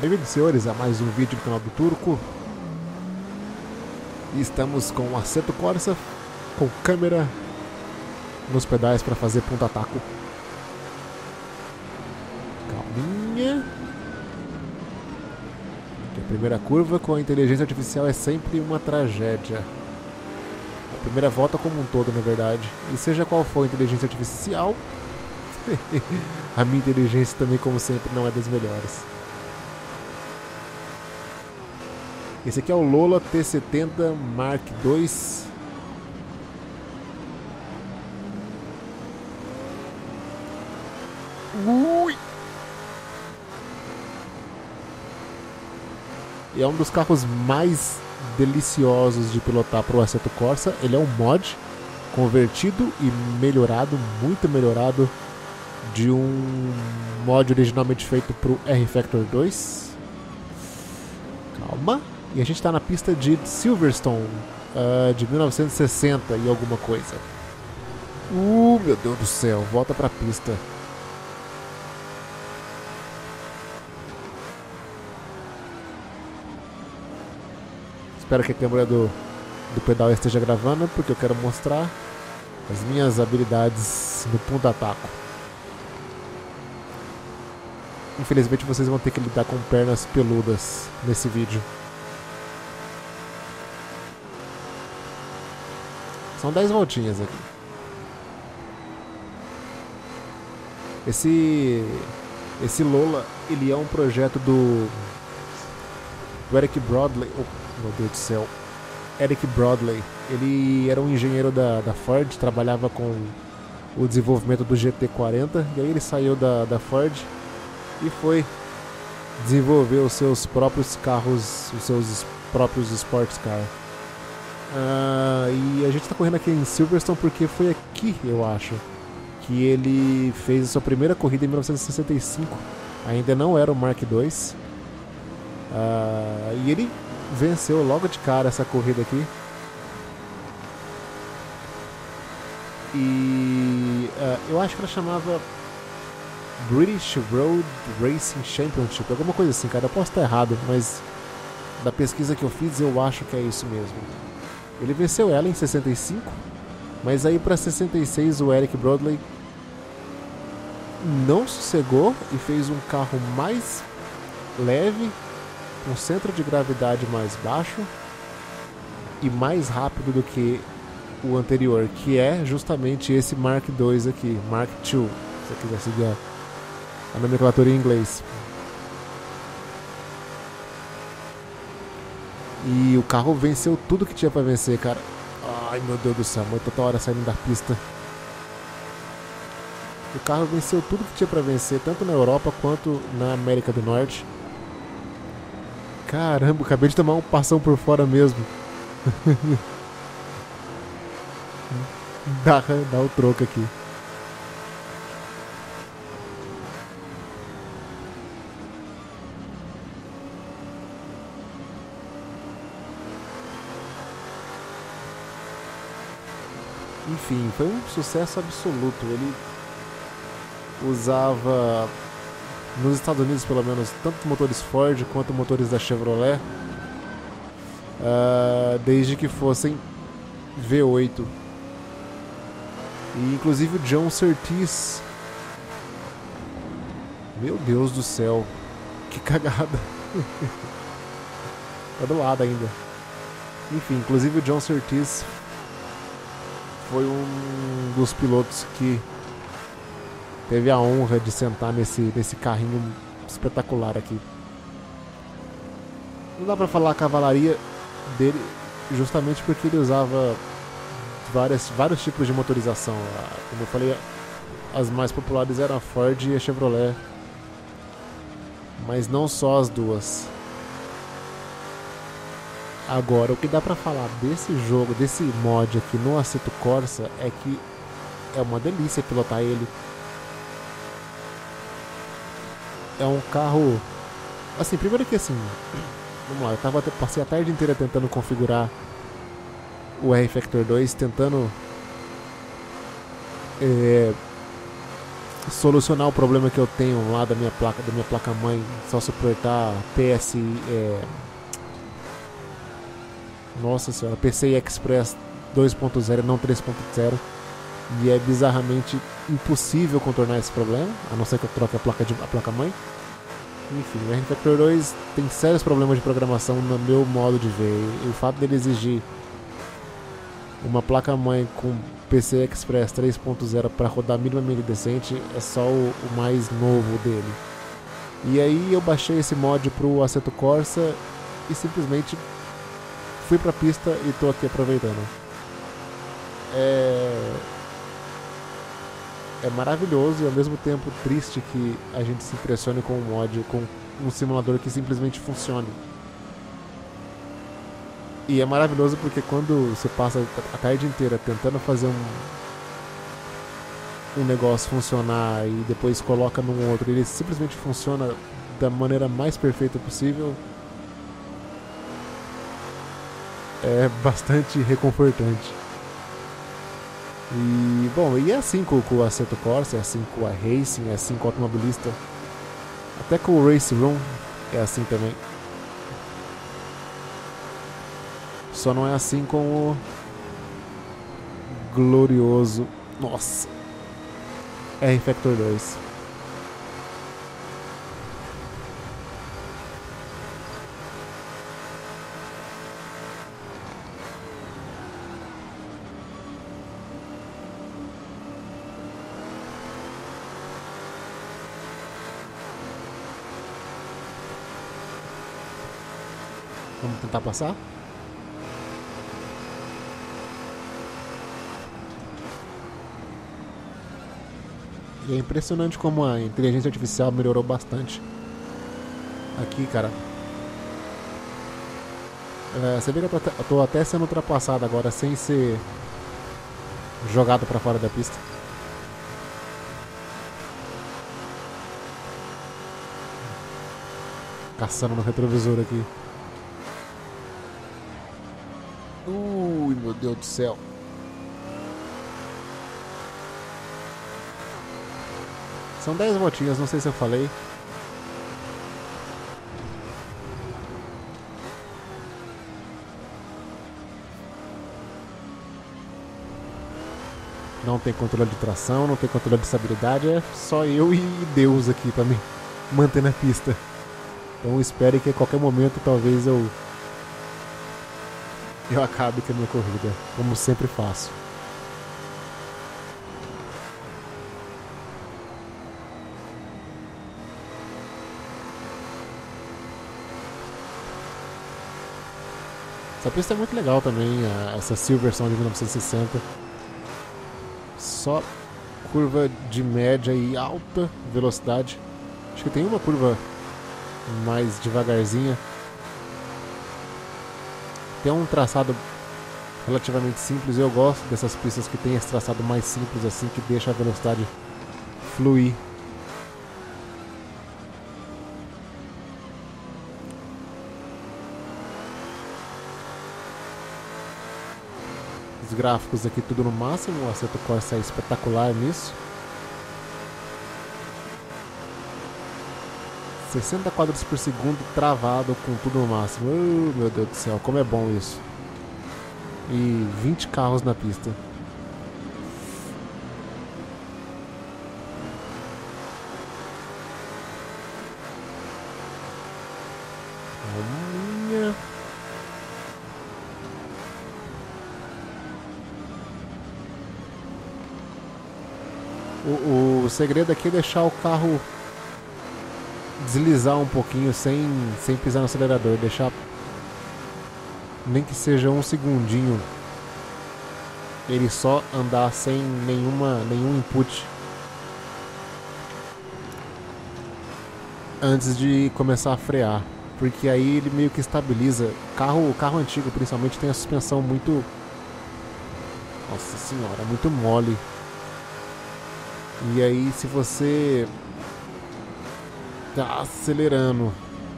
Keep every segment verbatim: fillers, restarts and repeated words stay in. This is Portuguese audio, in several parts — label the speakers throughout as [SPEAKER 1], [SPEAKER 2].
[SPEAKER 1] Bem-vindos, senhores, a mais um vídeo do canal do Turco. E estamos com o Assetto Corsa com câmera nos pedais para fazer ponta-taco. Calminha. Aqui a primeira curva com a inteligência artificial é sempre uma tragédia. A primeira volta como um todo, na verdade. E seja qual for a inteligência artificial, a minha inteligência também, como sempre, não é das melhores. Esse aqui é o Lola T setenta Mark dois. Ui! E é um dos carros mais deliciosos de pilotar para o Assetto Corsa. Ele é um mod convertido e melhorado, muito melhorado, de um mod originalmente feito para o R-Factor dois. Calma. E a gente está na pista de Silverstone, uh, de mil novecentos e sessenta e alguma coisa. Uh, meu Deus do céu, volta pra pista. Espero que a câmera do, do pedal esteja gravando, porque eu quero mostrar as minhas habilidades no ponta-taco. Infelizmente vocês vão ter que lidar com pernas peludas nesse vídeo. São dez voltinhas aqui. Esse esse Lola, ele é um projeto do, do Eric Broadley. Oh, meu Deus do céu. Eric Broadley. Ele era um engenheiro da, da Ford, trabalhava com o desenvolvimento do G T quarenta. E aí ele saiu da, da Ford e foi desenvolver os seus próprios carros, os seus próprios sports car. Uh, e a gente está correndo aqui em Silverstone porque foi aqui, eu acho, que ele fez a sua primeira corrida em mil novecentos e sessenta e cinco. Ainda não era o Mark dois. Uh, e ele venceu logo de cara essa corrida aqui. E uh, eu acho que ela chamava British Road Racing Championship, alguma coisa assim, cara. Eu posso estar errado, mas da pesquisa que eu fiz eu acho que é isso mesmo. Ele venceu ela em sessenta e cinco, mas aí para sessenta e seis o Eric Broadley não sossegou e fez um carro mais leve, com centro de gravidade mais baixo e mais rápido do que o anterior, que é justamente esse Mark dois aqui, Mark dois, se você quiser seguir a nomenclatura em inglês. E o carro venceu tudo que tinha pra vencer, cara. Ai, meu Deus do céu, muito toda hora saindo da pista. O carro venceu tudo que tinha pra vencer, tanto na Europa quanto na América do Norte. Caramba, acabei de tomar um passão por fora mesmo. dá, dá o troco aqui. Enfim, foi um sucesso absoluto. Ele usava, nos Estados Unidos pelo menos, tanto motores Ford quanto motores da Chevrolet, uh, desde que fossem V oito. E inclusive o John Surtees. Meu Deus do céu, que cagada. Tá do lado ainda. Enfim, inclusive o John Surtees foi um dos pilotos que teve a honra de sentar nesse, nesse carrinho espetacular aqui. Não dá pra falar a cavalaria dele, justamente porque ele usava várias, vários tipos de motorização. Como eu falei, as mais populares eram a Ford e a Chevrolet, mas não só as duas. Agora, o que dá pra falar desse jogo, desse mod aqui no Assetto Corsa, é que é uma delícia pilotar ele. É um carro... Assim, primeiro que assim... Vamos lá, eu tava, passei a tarde inteira tentando configurar o R-Factor dois, tentando... É, solucionar o problema que eu tenho lá da minha placa, da minha placa mãe, só suportar P S, é, nossa senhora, P C I Express dois ponto zero, não três ponto zero, e é bizarramente impossível contornar esse problema, a não ser que eu troque a placa de a placa mãe. Enfim, o R Factor dois tem sérios problemas de programação no meu modo de ver, e o fato dele exigir uma placa mãe com P C I Express três ponto zero para rodar minimamente decente é só o, o mais novo dele. E aí eu baixei esse mod pro Assetto Corsa e simplesmente fui pra pista e tô aqui aproveitando. É... é maravilhoso e ao mesmo tempo triste que a gente se impressione com um mod, com um simulador que simplesmente funcione. E é maravilhoso porque quando você passa a tarde inteira tentando fazer um, um negócio funcionar e depois coloca num outro e ele simplesmente funciona da maneira mais perfeita possível, é bastante reconfortante. E bom, e é assim com, com o Assetto Corsa, é assim com a Racing, é assim com o Automobilista, até com o Race Room é assim também. Só não é assim com o glorioso, nossa, R Factor dois. Vamos tentar passar? E é impressionante como a inteligência artificial melhorou bastante. Aqui, cara. É, você vê que eu tô, eu tô até sendo ultrapassado agora sem ser jogado pra fora da pista. Caçando no retrovisor aqui. Ui, meu Deus do céu. São dez voltinhas, não sei se eu falei. Não tem controle de tração, não tem controle de estabilidade, é só eu e Deus aqui pra me manter na pista. Então espere que a qualquer momento talvez eu eu acabe com a minha corrida, como sempre faço. Essa pista é muito legal também, essa Silverstone de mil novecentos e sessenta. Só curva de média e alta velocidade. Acho que tem uma curva mais devagarzinha. Tem um traçado relativamente simples. Eu gosto dessas pistas que tem esse traçado mais simples assim, que deixa a velocidade fluir. Os gráficos aqui tudo no máximo, o Assetto Corsa é espetacular nisso. sessenta quadros por segundo travado com tudo no máximo. Oh, meu Deus do céu, como é bom isso. E vinte carros na pista. Minha. O, o segredo aqui é deixar o carro deslizar um pouquinho sem, sem pisar no acelerador, deixar nem que seja um segundinho ele só andar sem nenhuma, nenhum input antes de começar a frear, porque aí ele meio que estabiliza. Carro, carro antigo principalmente tem a suspensão muito, nossa senhora, muito mole, e aí se você tá acelerando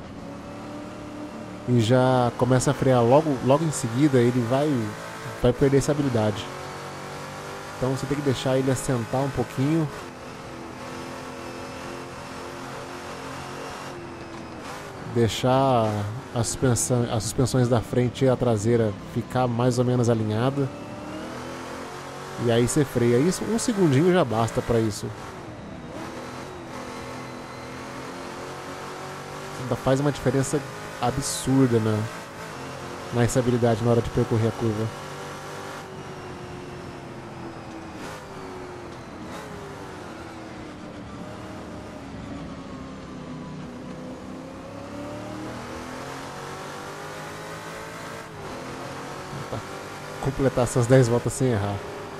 [SPEAKER 1] e já começa a frear logo, logo em seguida, ele vai, vai perder essa habilidade. Então você tem que deixar ele assentar um pouquinho deixar a suspensão, as suspensões da frente e a traseira ficar mais ou menos alinhada. E aí você freia. Isso, um segundinho já basta para isso. Ainda faz uma diferença absurda na, na estabilidade na hora de percorrer a curva. Completar essas dez voltas sem errar.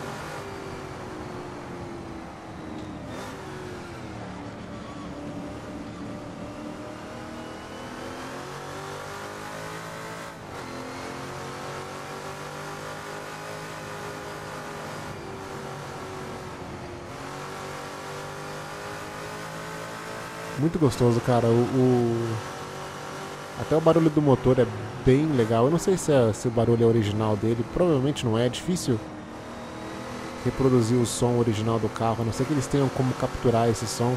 [SPEAKER 1] Muito gostoso, cara. O, o... Até o barulho do motor é bem legal. Eu não sei se, é, se o barulho é original dele. Provavelmente não é. É difícil reproduzir o som original do carro. A não ser que eles tenham como capturar esse som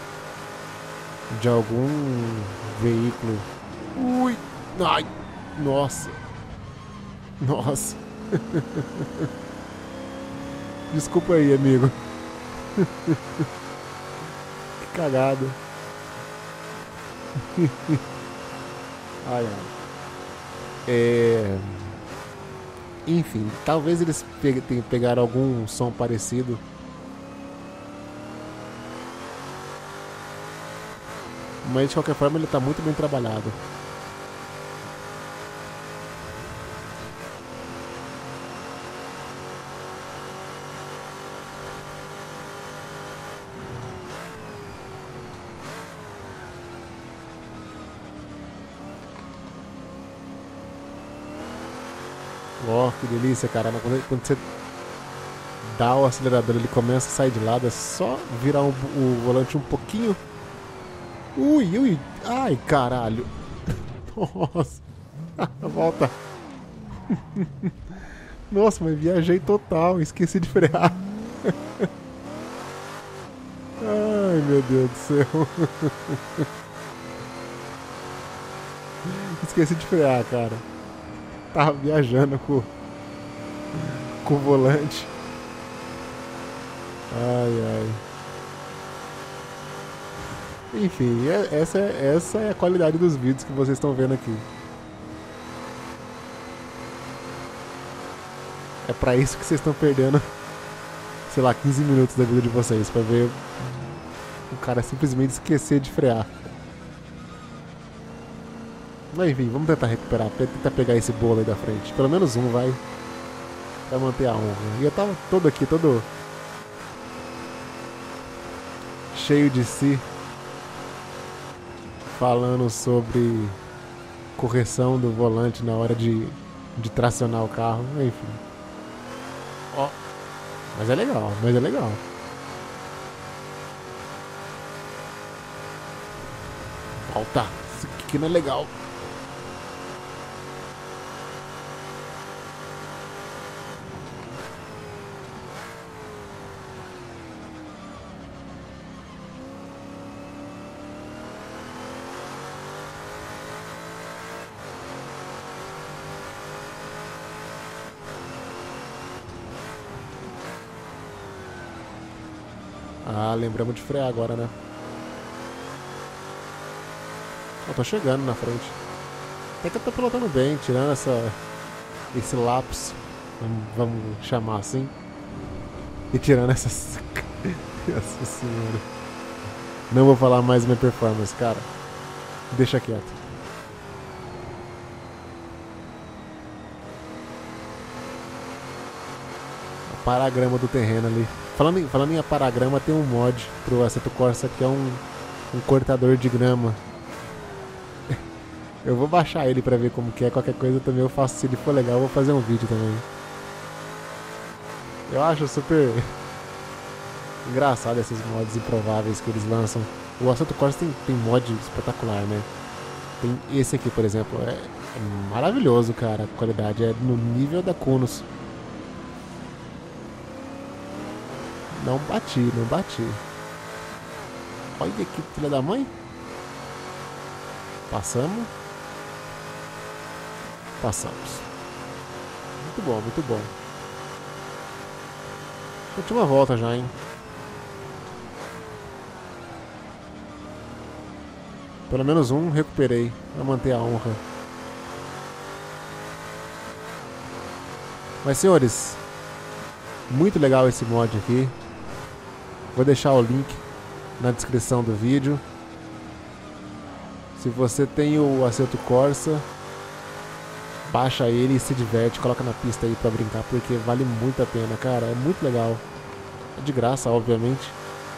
[SPEAKER 1] de algum veículo. Ui! Ai! Nossa! Nossa! Desculpa aí, amigo. Que cagada. Ai, ai. É... Enfim, talvez eles pe tenham pegaram algum som parecido. Mas de qualquer forma ele está muito bem trabalhado. Ó, oh, que delícia, cara. Quando você dá o acelerador, ele começa a sair de lado. É só virar um, o volante um pouquinho. Ui, ui. Ai, caralho. Nossa. Volta. Nossa, mas viajei total. Esqueci de frear. Ai, meu Deus do céu. Esqueci de frear, cara. Tava viajando com, com o volante. Ai, ai. Enfim, essa é, essa é a qualidade dos vídeos que vocês estão vendo aqui. É pra isso que vocês estão perdendo, sei lá, quinze minutos da vida de vocês, pra ver o cara simplesmente esquecer de frear. Mas enfim, vamos tentar recuperar, tentar pegar esse bolo aí da frente. Pelo menos um, vai. Pra manter a honra. E eu tava todo aqui, todo cheio de si, falando sobre correção do volante na hora de, de tracionar o carro. Enfim. Ó. Mas é legal, mas é legal. Volta. Isso aqui não é legal. Ah, lembramos de frear agora, né? Eu tô chegando na frente. Até que eu tô pilotando bem, tirando essa, esse lapso, vamos, vamos chamar assim. E tirando essas... Nossa senhora. Não vou falar mais minha performance, cara. Deixa quieto. A paragrama do terreno ali. Falando em, falando em aparagrama, tem um mod pro Assetto Corsa que é um, um cortador de grama. Eu vou baixar ele pra ver como que é. Qualquer coisa também eu faço. Se ele for legal, eu vou fazer um vídeo também. Eu acho super engraçado esses mods improváveis que eles lançam. O Assetto Corsa tem, tem mod espetacular, né? Tem esse aqui, por exemplo. É, é maravilhoso, cara. A qualidade é no nível da Kunos. Não bati, não bati. Olha que filha da mãe. Passamos. Passamos. Muito bom, muito bom. Última volta já, hein? Pelo menos um recuperei pra manter a honra. Mas, senhores, muito legal esse mod aqui. Vou deixar o link na descrição do vídeo. Se você tem o Assetto Corsa, baixa ele e se diverte, coloca na pista aí pra brincar, porque vale muito a pena, cara, é muito legal. É de graça, obviamente.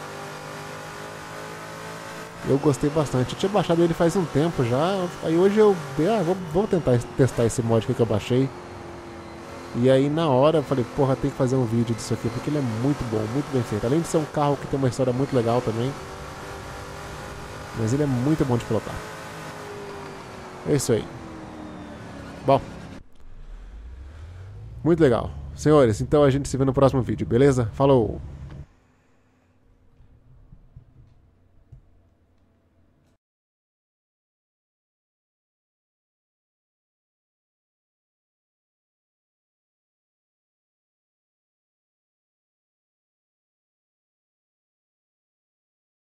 [SPEAKER 1] Eu gostei bastante, eu tinha baixado ele faz um tempo já, aí hoje eu, ah, vou, vou tentar testar esse mod aqui que eu baixei. E aí na hora eu falei, porra, tem que fazer um vídeo disso aqui, porque ele é muito bom, muito bem feito. Além de ser um carro que tem uma história muito legal também, mas ele é muito bom de pilotar. É isso aí. Bom, muito legal. Senhores, então a gente se vê no próximo vídeo, beleza? Falou!